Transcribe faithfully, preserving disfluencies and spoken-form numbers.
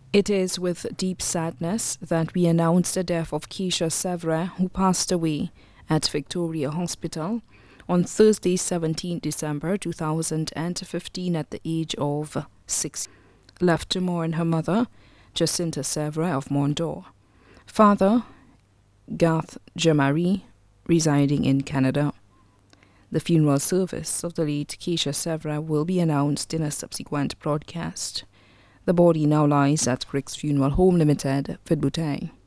It is with deep sadness that we announce the death of Kasia Severin, who passed away at Victoria Hospital on Thursday, seventeenth December two thousand fifteen at the age of six. Left to mourn her mother, Jacinta Severin of Mondor. Father, Garth Jamari, residing in Canada. The funeral service of the late Kasia Severin will be announced in a subsequent broadcast. The body now lies at Rick's Funeral Home Limited, Vidbutang.